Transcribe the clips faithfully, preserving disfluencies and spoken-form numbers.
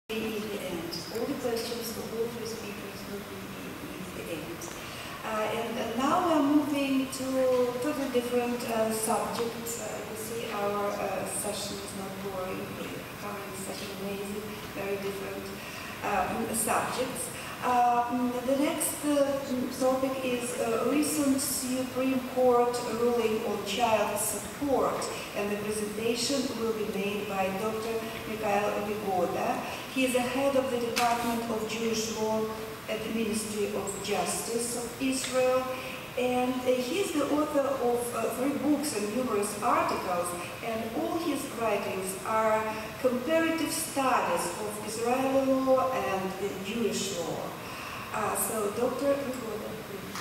in the end. All the questions for all three speakers will be in the end. Uh, and, and now we are moving to totally different uh, subjects. Uh, you see our uh, session is not boring. We're covering such amazing, very different um, subjects. Uh, the next uh, topic is a recent Supreme Court ruling on child support, and the presentation will be made by Doctor Mikhail Vigoda. He is the head of the Department of Jewish Law at the Ministry of Justice of Israel, and uh, he is the author of uh, three books and numerous articles, and all his writings are comparative studies of Israeli law and uh, Jewish law. Uh, so, Doctor Vigoda, please.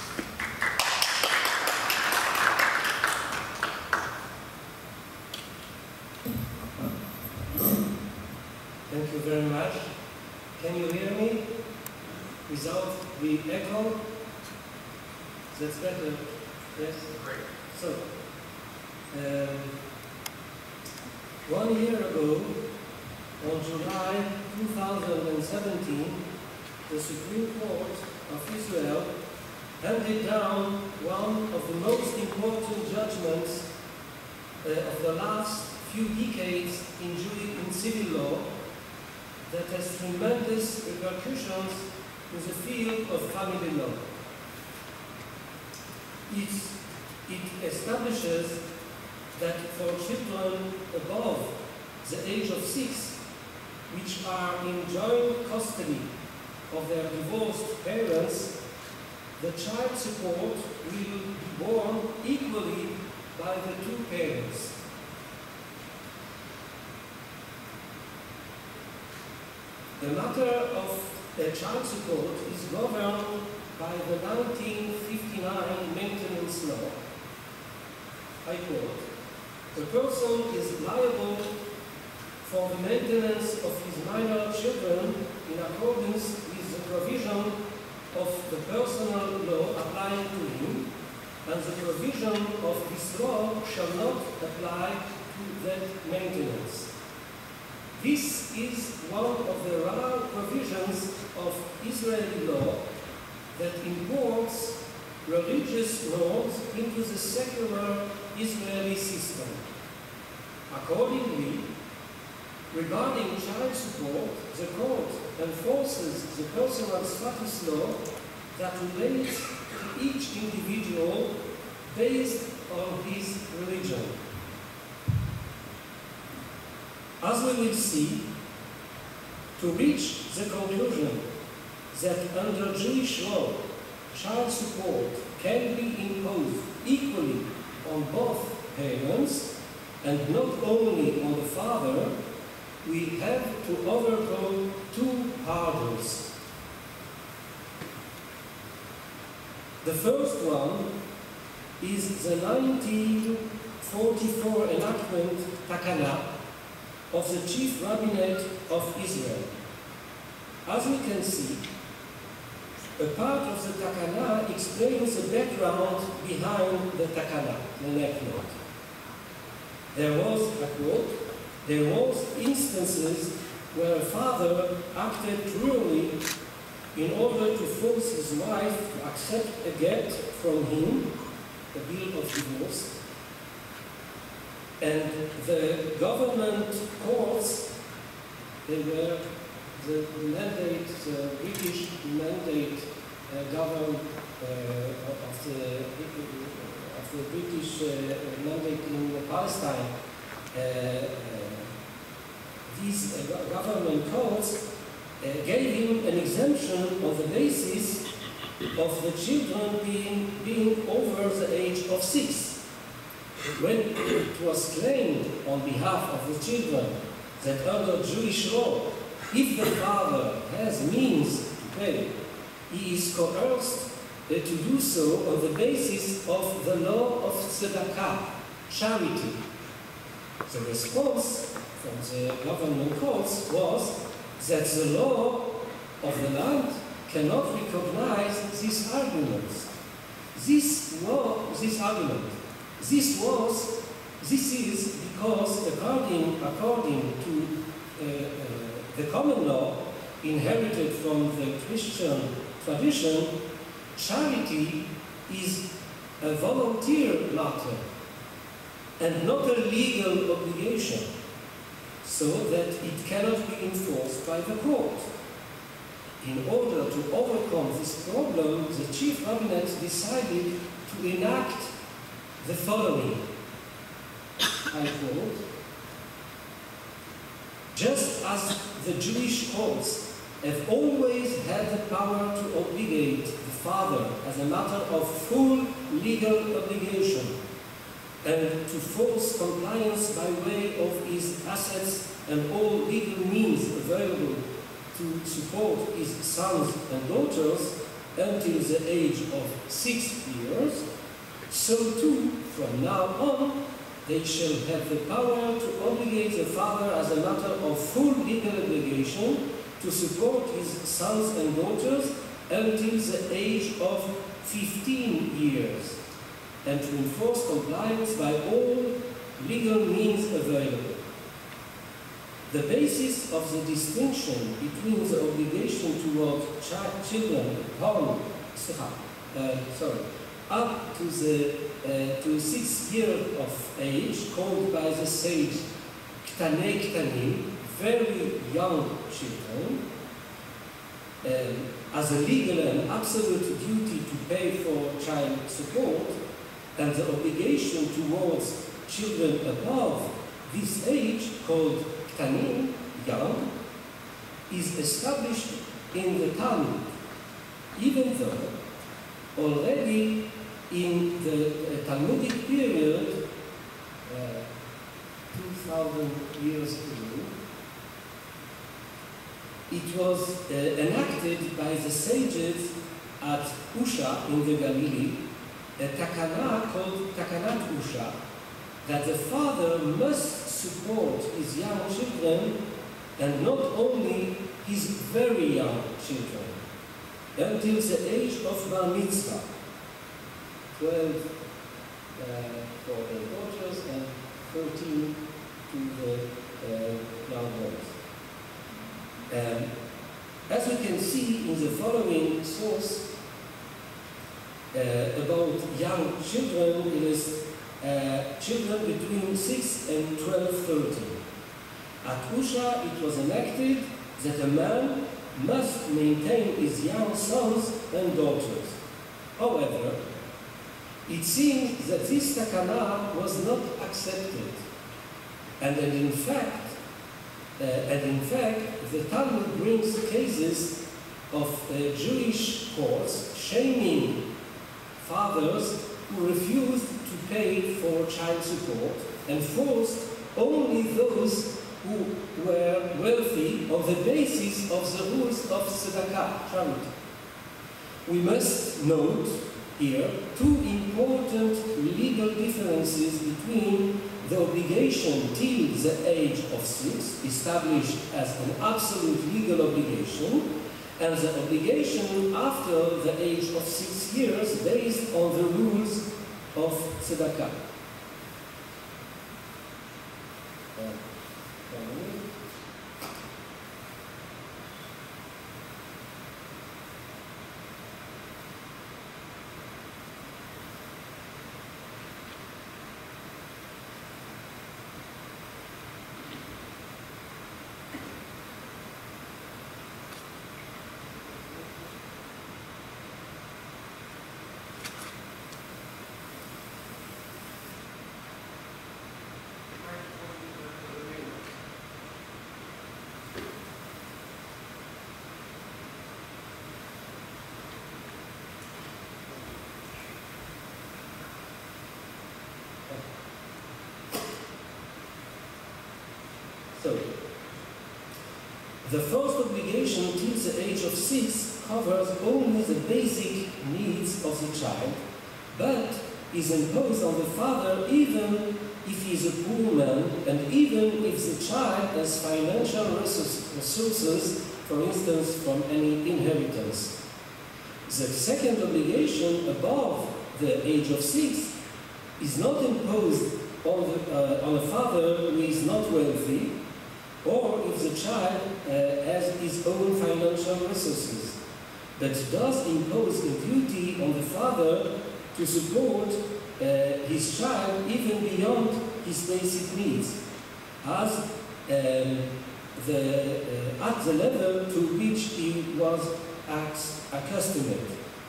Thank you very much. Can you hear me without the echo? That's better. Yes? Great. So, um, one year ago, on July two thousand seventeen, the Supreme Court of Israel handed down one of the most important judgments uh, of the last few decades in, Jew in civil law that has tremendous repercussions in the field of family law. It's, it establishes that for children above the age of six, which are in joint custody of their divorced parents, the child support will be borne equally by the two parents. The matter of uh, child support is governed by the nineteen fifty-nine Maintenance Law. I quote, "The person is liable for the maintenance of his minor children in accordance with the provision of the personal law applying to him, and the provision of this law shall not apply to that maintenance." This is one of the rare provisions of Israeli law that imports religious norms into the secular Israeli system. Accordingly, regarding child support, the court enforces the personal status law that relates to each individual based on his religion. As we will see, to reach the conclusion that under Jewish law, child support can be imposed equally on both parents and not only on the father, we have to overcome two hurdles. The first one is the nineteen forty-four enactment Takana of the Chief Rabbinate of Israel. As we can see, a part of the Takana explains the background behind the Takana, the neck note. There was, I quote, "There was instances where a father acted cruelly in order to force his wife to accept a get from him, a bill of divorce, and the government courts, they were the mandate, the British mandate uh, governed uh, of, the, of the British uh, mandate in Palestine. Uh, uh, these uh, government courts uh, gave him an exemption on the basis of the children being, being over the age of six. When it was claimed on behalf of the children that under Jewish law, if the father has means to pay, he is coerced uh, to do so on the basis of the law of tzedakah, charity. The response from the government courts was that the law of the land cannot recognize these arguments. This law, this argument, this was, this is because according, according to uh, uh, the common law, inherited from the Christian tradition, charity is a volunteer matter and not a legal obligation, so that it cannot be enforced by the court. In order to overcome this problem, the chief rabbinate decided to enact the following. I quote, "Just as the Jewish courts have always had the power to obligate the father as a matter of full legal obligation and to force compliance by way of his assets and all legal means available to support his sons and daughters until the age of six years, so too, from now on, they shall have the power to obligate the father as a matter of full legal obligation to support his sons and daughters until the age of fifteen years, and to enforce compliance by all legal means available. The basis of the distinction between the obligation toward child, children upon, uh, sorry, up to the uh, to six years of age, called by the sage ktanei ktanim, very young children, um, as a legal and absolute duty to pay for child support, and the obligation towards children above this age, called ktanim, young, is established in the Talmud, even though already in the uh, Talmudic period, uh, two thousand years ago, it was uh, enacted by the sages at Usha in the Galilee, a takana called Takanat Usha, that the father must support his young children, and not only his very young children, until the age of Bar Mitzvah, twelve uh, for the daughters and thirteen to the uh, young boys. Um, as we can see in the following source uh, about young children, it is uh, children between six and twelve, thirteen. At Usha, it was enacted that a man must maintain his young sons and daughters. However, it seems that this takana was not accepted, and that in fact, uh, and in fact, the Talmud brings cases of uh, Jewish courts shaming fathers who refused to pay for child support and forced only those who were wealthy on the basis of the rules of tzedakah, charity. We must note here two important legal differences between the obligation till the age of six, established as an absolute legal obligation, and the obligation after the age of six years based on the rules of tzedakah. Uh, So, the first obligation till the age of six covers only the basic needs of the child, but is imposed on the father even if he is a poor man, and even if the child has financial resources, for instance, from any inheritance. The second obligation above the age of six is not imposed on, the, uh, on a father who is not wealthy, or if the child uh, has his own financial resources, but does impose a duty on the father to support uh, his child even beyond his basic needs, as um, the, uh, at the level to which he was accustomed.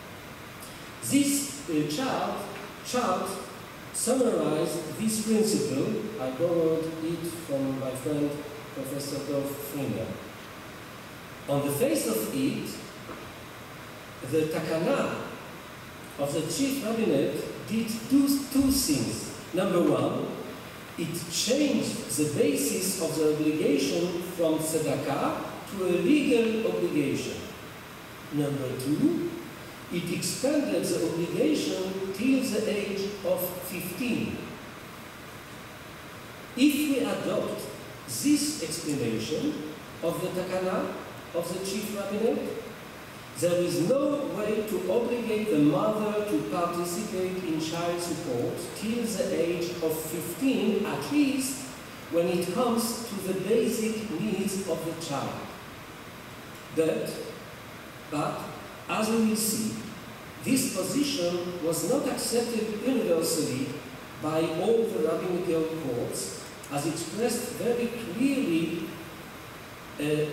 This uh, chart, chart summarized this principle. I borrowed it from my friend Professor Dolph Freeman. On the face of it, the takana of the chief rabbinate did do two things. Number one, it changed the basis of the obligation from tzedakah to a legal obligation. Number two, it expanded the obligation till the age of fifteen. If we adopt this explanation of the takana of the chief rabbinate, there is no way to obligate the mother to participate in child support till the age of fifteen, at least when it comes to the basic needs of the child. But, but as we will see, this position was not accepted universally by all the rabbinical courts, as expressed very clearly uh,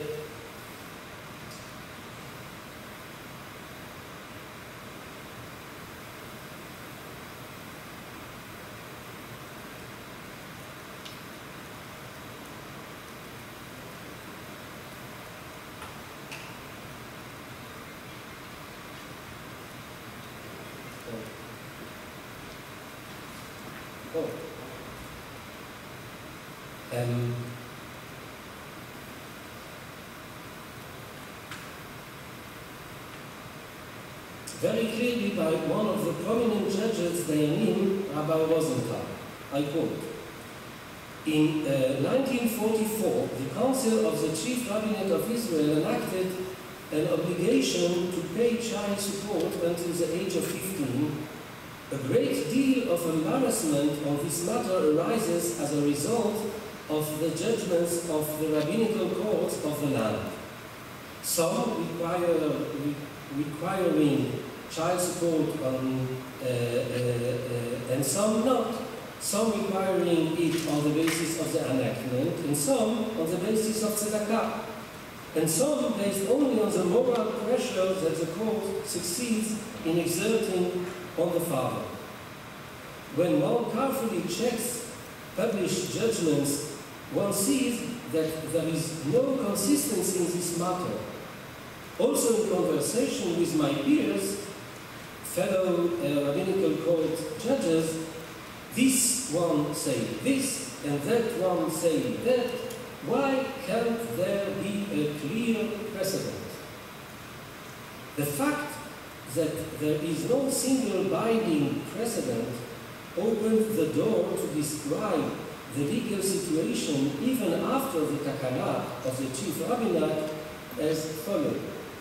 Oh. Um, very clearly by one of the prominent judges, Dayanim, Rabbi Rosenthal. I quote, in uh, nineteen forty-four, the Council of the Chief Rabbinate of Israel enacted an obligation to pay child support until the age of fifteen. A great deal of embarrassment on this matter arises as a result of the judgments of the rabbinical courts of the land. Some require, re, requiring child support on, uh, uh, uh, and some not. Some requiring it on the basis of the enactment, and some on the basis of tzedakah, and some based only on the moral pressure that the court succeeds in exerting on the father. When one carefully checks published judgments, one sees that there is no consistency in this matter. Also in conversation with my peers, fellow uh, rabbinical court judges, this one say this and that one say that. Why can't there be a clear precedent? The fact that there is no single binding precedent opens the door to describe the legal situation even after the takana of the chief rabbinate as follows.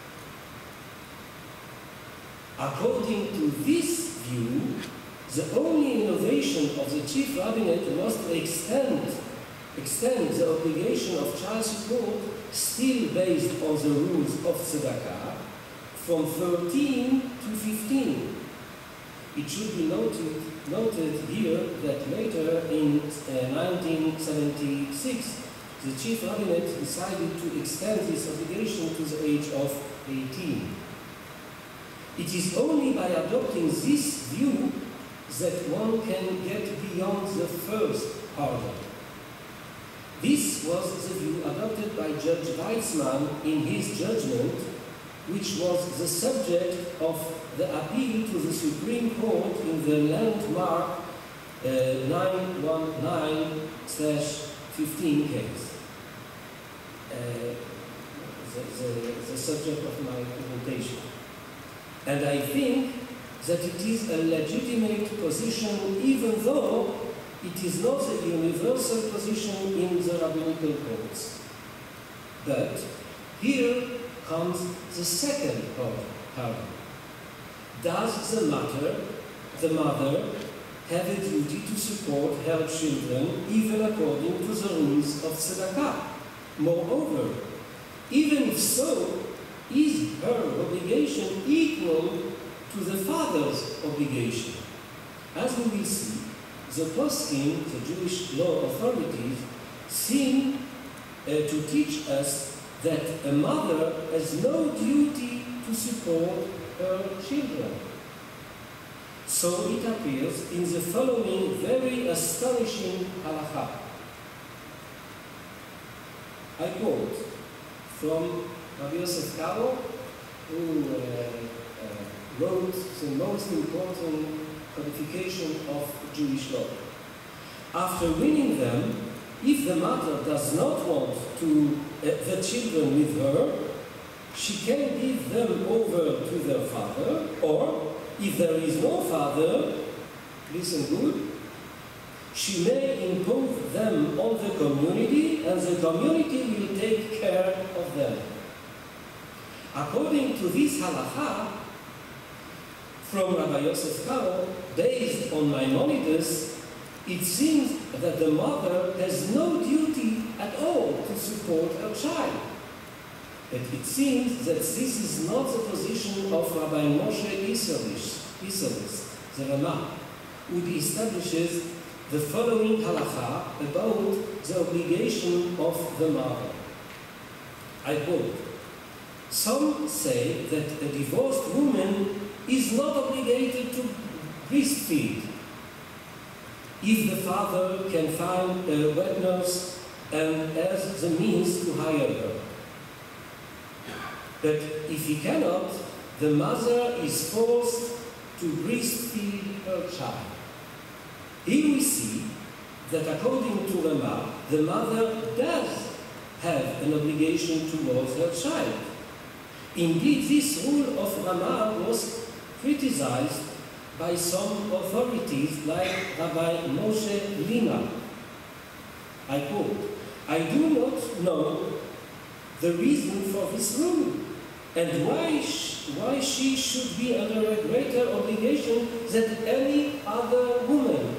According to this view, the only innovation of the chief rabbinate was to extend, extend the obligation of child support, still based on the rules of tzedakah, from thirteen to fifteen. It should be noted, noted here that later in uh, nineteen seventy-six, the chief rabbinate decided to extend this obligation to the age of eighteen. It is only by adopting this view that one can get beyond the first hurdle. This was the view adopted by Judge Weizmann in his judgment, which was the subject of the appeal to the Supreme Court in the landmark uh, nine one nine dash fifteen case, uh, the, the, the subject of my presentation. And I think that it is a legitimate position, even though it is not a universal position in the rabbinical courts. But here comes the second hurdle. Does the mother, the mother, have a duty to support her children even according to the rules of tzedakah? Moreover, Even if so, is her obligation equal to the father's obligation? As we will see, the poskim, the Jewish law authorities, seem uh, to teach us that a mother has no duty to support her children. So it appears in the following very astonishing halakha. I quote from Rabbi Yosef Karo, who uh, uh, wrote the most important codification of Jewish law. After winning them, if the mother does not want to uh, the children with her, she can give them over to their father, or if there is no father, listen good, she may impose them on the community, and the community will take care of them. According to this halakha, from Rabbi Yosef Karo, based on Maimonides, it seems that the mother has no duty at all to support her child. But it seems that this is not the position of Rabbi Moshe Isserles, the Ramah, who establishes the following halakha about the obligation of the mother. I quote, some say that a divorced woman is not obligated to breastfeed if the father can find a wet nurse and has the means to hire her. But if he cannot, the mother is forced to breastfeed her child. Here we see that according to Ramah, the mother does have an obligation towards her child. Indeed, this rule of Ramah was criticized by some authorities like Rabbi Moshe Lina. I quote, I do not know the reason for this rule and why, sh why she should be under a greater obligation than any other woman.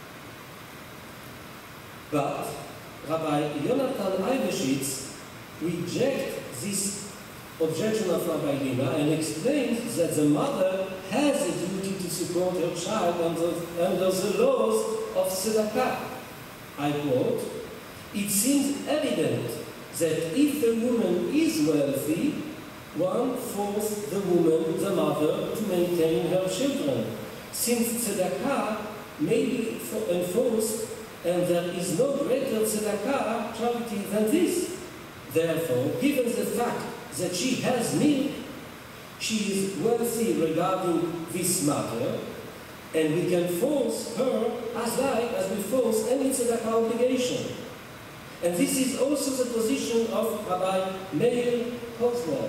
But Rabbi Yonatan Eibeshitz rejects this objection of Rabbi Lina and explains that the mother has a duty to support her child under, under the laws of tzedakah. I quote, it seems evident that if the woman is wealthy, one forces the woman, the mother, to maintain her children, since tzedakah may be enforced and there is no greater tzedakah charity than this. Therefore, given the fact that she has milk, she is wealthy regarding this matter, and we can force her as like as we force any tzedakah obligation. And this is also the position of Rabbi Meir Posner.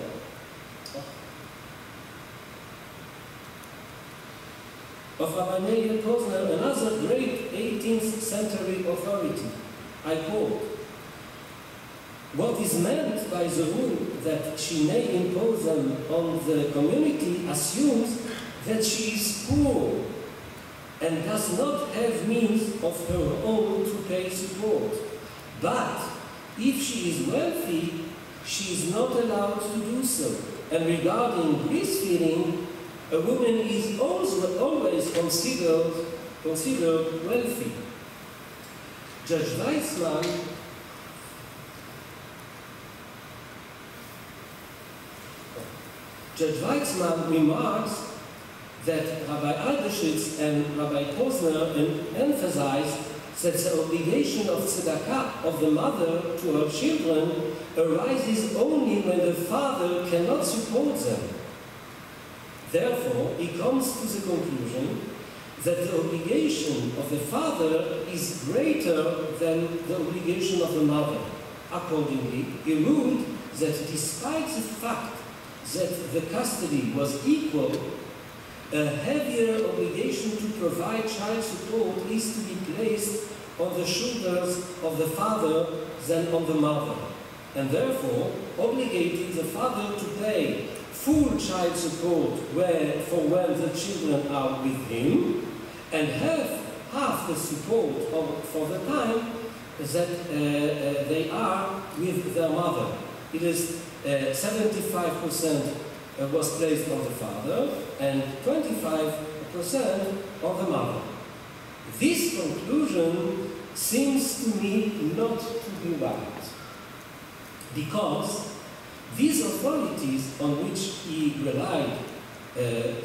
Of Rabbi Meir Posner, another great eighteenth century authority. I quote, what is meant by the rule that she may impose them on the community assumes that she is poor and does not have means of her own to pay support. But if she is wealthy, she is not allowed to do so. And regarding breastfeeding, a woman is also always considered, considered wealthy. Judge Weissman Judge Weissman remarks that Rabbi Eibeshitz and Rabbi Posner emphasized that the obligation of tzedakah of the mother to her children arises only when the father cannot support them. Therefore, he comes to the conclusion that the obligation of the father is greater than the obligation of the mother. Accordingly, he ruled that despite the fact that the custody was equal, a heavier obligation to provide child support is to be placed on the shoulders of the father than on the mother, and therefore obligating the father to pay full child support where, for when the children are with him, and have half the support of, for the time that uh, uh, they are with their mother. It is seventy-five percent uh, was placed on the father and twenty-five percent on the mother. This conclusion seems to me not to be right, because these authorities on which he relied, uh,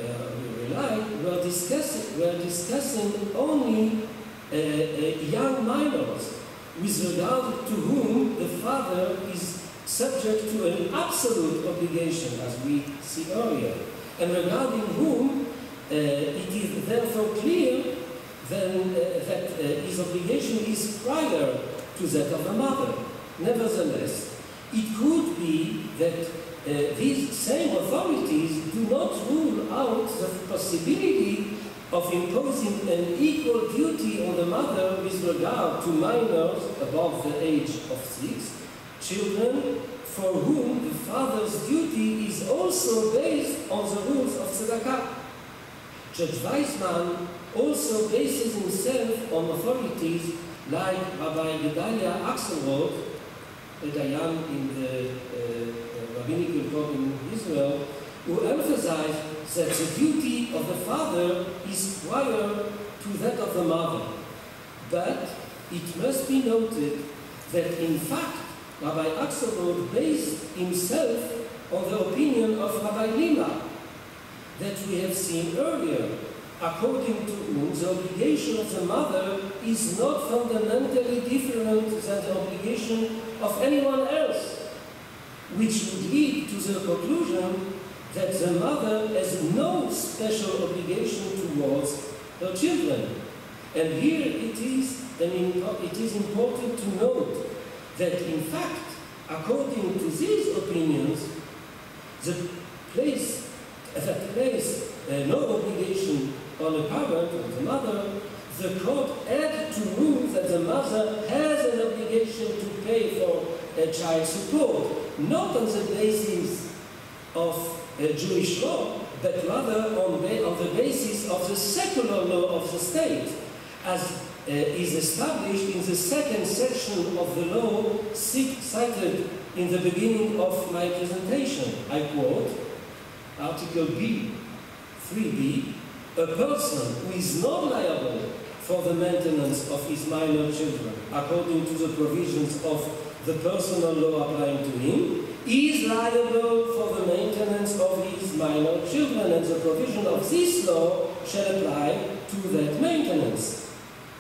uh, relied were, discussing, were discussing only uh, uh, young minors, with regard to whom the father is subject to an absolute obligation, as we see earlier, and regarding whom uh, it is therefore clear then, uh, that uh, his obligation is prior to that of the mother. Nevertheless, it could be that uh, these same authorities do not rule out the possibility of imposing an equal duty on the mother with regard to minors above the age of six, children for whom the father's duty is also based on the rules of tzedakah. Judge Weizmann also bases himself on authorities like Rabbi Gedalia Axelrod, a Dayan in the uh, rabbinical court in Israel, who emphasized that the duty of the father is prior to that of the mother. But it must be noted that in fact Rabbi Axelrod based himself on the opinion of Rabbi Lima that we have seen earlier, according to whom the obligation of the mother is not fundamentally different than the obligation of anyone else, which would lead to the conclusion that the mother has no special obligation towards her children. And here it is, and it is important to note that in fact, according to these opinions, the place that place uh, no obligation on a parent or the mother, the court had to rule that the mother has an obligation to pay for a child support, not on the basis of uh, Jewish law, but rather on, ba on the basis of the secular law of the state, as uh, is established in the second section of the law cited in the beginning of my presentation. I quote, Article B, three B, a person who is not liable for the maintenance of his minor children, according to the provisions of the personal law applying to him, is liable for the maintenance of his minor children, and the provision of this law shall apply to that maintenance.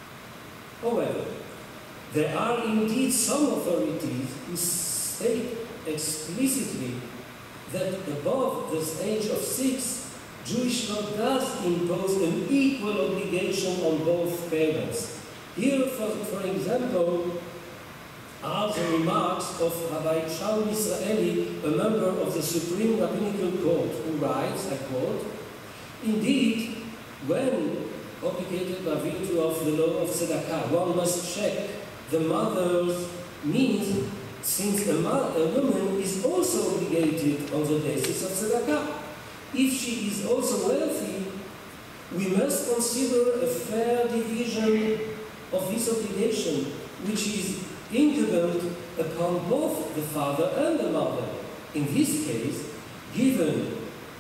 However, there are indeed some authorities who state explicitly that above the age of six, Jewish law does impose an equal obligation on both parents. Here, for, for example, are the remarks of Rabbi Shaul Israeli, a member of the Supreme Rabbinical Court, who writes, I quote, "Indeed, when obligated by virtue of the law of tzedakah, one must check the mother's means, since a, a woman is also obligated on the basis of tzedakah. If she is also wealthy, we must consider a fair division of this obligation, which is incumbent upon both the father and the mother. In this case, given,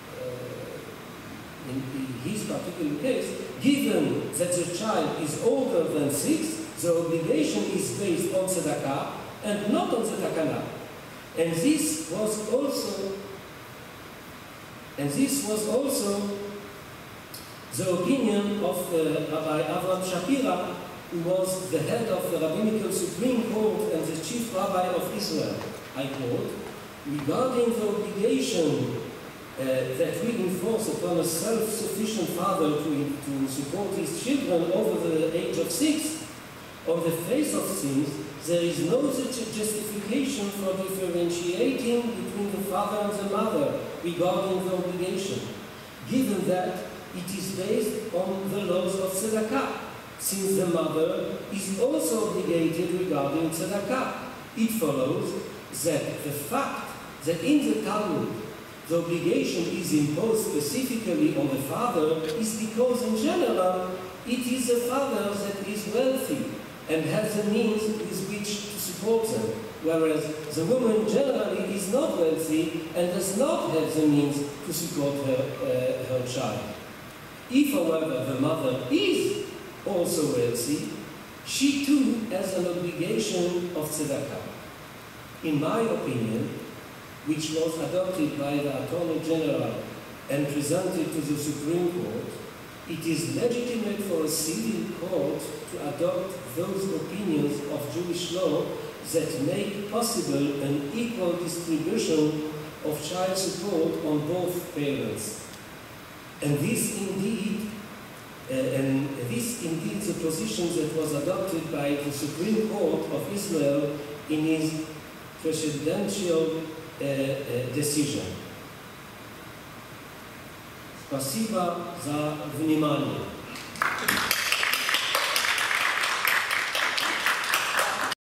uh, in his particular case, given that the child is older than six, the obligation is based on tzedakah and not on the takana. And this was also, and this was also the opinion of uh, Rabbi Avraham Shapira, who was the head of the Rabbinical Supreme Court and the chief rabbi of Israel. I quote, "Regarding the obligation uh, that we enforce upon a self-sufficient father to, to support his children over the age of six, on the face of things, there is no such justification for differentiating between the father and the mother regarding the obligation, given that it is based on the laws of tzedakah, since the mother is also obligated regarding tzedakah. It follows that the fact that in the Talmud the obligation is imposed specifically on the father is because in general it is the father that is wealthy and has the means with which to support them. whereas the woman generally is not wealthy and does not have the means to support her, uh, her child. If, however, the mother is also wealthy, she too has an obligation of tzedakah. In my opinion, which was adopted by the Attorney General and presented to the Supreme Court, it is legitimate for a civil court to adopt those opinions of Jewish law that make possible an equal distribution of child support on both parents. And this indeed, uh, and this indeed the position that was adopted by the Supreme Court of Israel in his presidential uh, uh, decision. Спасибо за внимание.